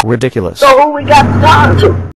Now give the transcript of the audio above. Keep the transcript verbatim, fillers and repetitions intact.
Ridiculous. So who we got to talk to?